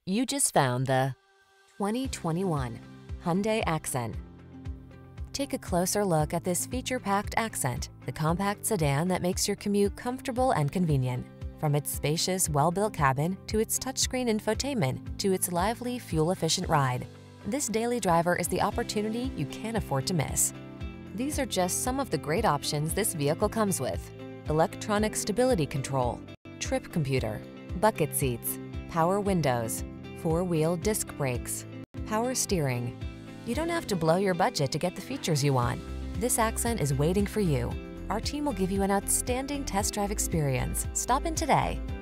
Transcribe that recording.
You just found the 2021 Hyundai Accent. Take a closer look at this feature-packed Accent, the compact sedan that makes your commute comfortable and convenient. From its spacious, well-built cabin to its touchscreen infotainment to its lively, fuel-efficient ride, this daily driver is the opportunity you can't afford to miss. These are just some of the great options this vehicle comes with: electronic stability control, trip computer, bucket seats, power windows, four-wheel disc brakes, power steering. You don't have to blow your budget to get the features you want. This Accent is waiting for you. Our team will give you an outstanding test drive experience. Stop in today.